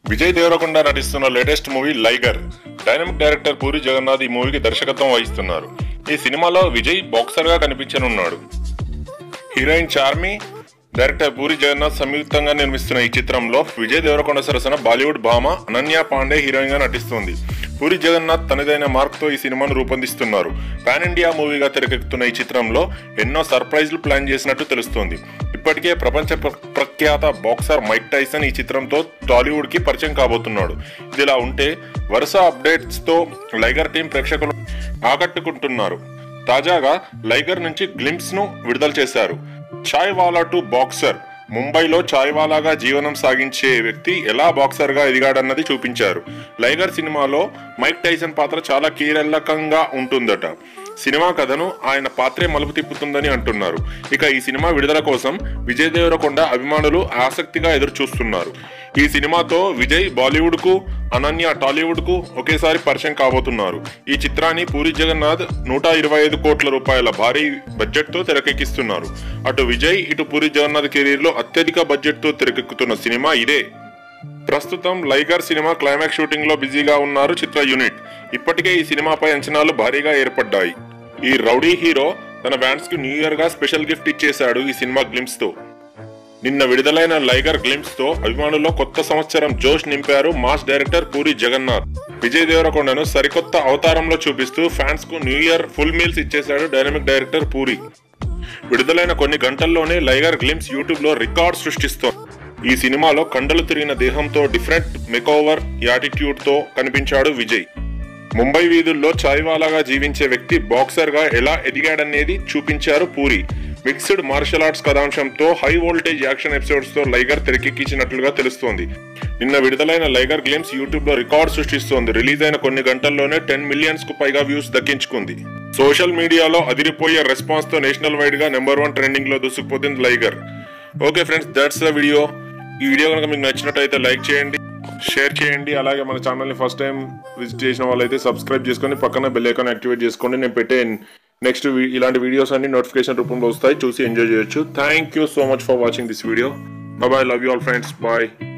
విజయ్ దేవరకొండ నటిస్తున్న latest movie Liger. Dynamic director Puri Jagannath ఈ మూవీకి దర్శకత్వం వహిస్తున్నారు. ఈ సినిమాలో విజయ్ బాక్సర్ గా కనిపించనున్నాడు. హీరోయిన్ చార్మి, డైరెక్టర్ పూరి జగన్నాథ్ సంయుక్తంగా నిర్మిస్తున్న ఈ చిత్రంలో విజయ్ దేవరకొండ సరసన బాలీవుడ్ భామ అనన్య పాండే హీరోయిన్ గా నటిస్తుంది. పూరి జగన్నాథ్ తనదైన మార్క్ తో ఈ సినిమాను రూపొందిస్తున్నారు. పాన్ ఇండియా మూవీగా తెరకెక్కుతున్న ఈ చిత్రంలో ఎన్నో సర్ప్రైజ్లు ప్లాన్ చేసినట్టు తెలుస్తోంది. ఇప్పటికే ప్రపంచ ప్రఖ్యాత బాక్సర్ మైక్ టైసన్ ఈ చిత్రంతో టాలీవుడ్ కి పరిచయం కాబోతున్నాడు. ఇదిలా ఉంటే వరుస అప్డేట్స్ తో లైగర్ టీం ప్రేక్షకులు ఆకట్టుకుంటున్నారు. తాజాగా లైగర్ నుంచి గ్లింప్స్ ను విడుదల చేశారు. Chai wala to boxer. ముంబైలో చాయ్ వాలాగా జీవనం సాగించే వ్యక్తి ఎలా బాక్సర్ గా ఎదిగాడన్నది చూపించారు. లైగర్ సినిమాలో మైక్ టైసన్ పాత్ర చాలా కీలకంగా ఉంటుందట. సినిమా కథను ఆయన పాత్రే మలుపు తిప్పుతుందని అంటున్నారు. ఇక ఈ సినిమా విడుదల కోసం విజయ్ దేవరకొండ అభిమానులు ఆసక్తిగా ఎదురు చూస్తున్నారు. ఈ సినిమాతో విజయ్ బాలీవుడ్ కు, అనన్య టాలీవుడ్ కు ఒకేసారి పరిచయం కాబోతున్నారు. ఈ చిత్రాన్ని పూరి జగన్నాథ్ 125 కోట్ల రూపాయల భారీ బడ్జెట్ తో తెరకెక్కిస్తున్నారు. అటు విజయ్, ఇటు పూరి జగన్నాథ్ కెరీర్ లో అత్యధిక బడ్జెట్ తో తెరకెక్కుతున్న సినిమా ఇదే. ప్రస్తుతం లైగర్ సినిమా క్లైమాక్స్ షూటింగ్ లో బిజీగా ఉన్నారు చిత్ర యూనిట్. ఇప్పటికే ఈ సినిమాపై అంచనాలు భారీగా ఏర్పడ్డాయి. ఈ రౌడీ హీరో తన ఫ్యాన్స్ కు న్యూ ఇయర్ గా స్పెషల్ గిఫ్ట్ ఇచ్చేశాడు ఈ సినిమా గ్లింప్స్ తో. నిన్న విడుదలైన లైగర్ గ్లింప్స్ తో అభిమానుల్లో కొత్త సంవత్సరం జోష్ నింపారు మాస్ డైరెక్టర్ పూరి జగన్నాథ్. విజయ్ దేవరకొండను సరికొత్త అవతారంలో చూపిస్తూ ఫ్యాన్స్ కు న్యూ ఇయర్ ఫుల్ మీల్స్ ఇచ్చేశాడు డైనమిక్ డైరెక్టర్ పూరి. విడుదలైన కొన్ని గంటల్లోనే లైగర్ గ్లింప్స్ యూట్యూబ్ లో రికార్డ్ సృష్టిస్తోంది. ఈ సినిమాలో కండలు తిరిగిన దేహంతో డిఫరెంట్ మేకోవర్ యాటిట్యూడ్ తో కనిపించాడు విజయ్. ముంబై వీధుల్లో చాయ్ వాలాగా జీవించే వ్యక్తి బాక్సర్ గా ఎలా ఎదిగాడనేది చూపించారు పూరి. మిక్స్డ్ మార్షల్ ఆర్ట్స్ కథాంశంతో హై వోల్టేజ్ యాక్షన్ ఎపిసోడ్స్ తో లైగర్ తెరకెక్కించినట్లుగా తెలుస్తోంది. నిన్న విడుదలైన లైగర్ గ్లింప్స్ యూట్యూబ్ లో రికార్డ్ సృష్టిస్తోంది. రిలీజ్ అయిన కొన్ని గంటల్లోనే 10 మిలియన్స్ కు పైగా వ్యూస్ దక్కించుకుంది. సోషల్ మీడియాలో అదిరిపోయే రెస్పాన్స్ తో నేషనల్ వైడ్ గా నెంబర్ 1 ట్రెండింగ్ లో దూసుకుపోతుంది Liger. Okay friends, that's the video. ఈ వీడియో కనుక మీకు నచ్చినట్టయితే లైక్ చేయండి, షేర్ చేయండి. అలాగే మన ఛానల్ని ఫస్ట్ టైం విజిట్ చేసిన వాళ్ళైతే సబ్స్క్రైబ్ చేసుకొని పక్కన బెల్ ఐకాన్ యాక్టివేట్ చేసుకోండి. నేను పెట్టే నెక్స్ట్ ఇలాంటి వీడియోస్ అన్ని నోటిఫికేషన్ రూపంలో వస్తాయి, చూసి ఎంజాయ్ చేయొచ్చు. Thank you so much for watching this video. Bye, love you all friends, bye.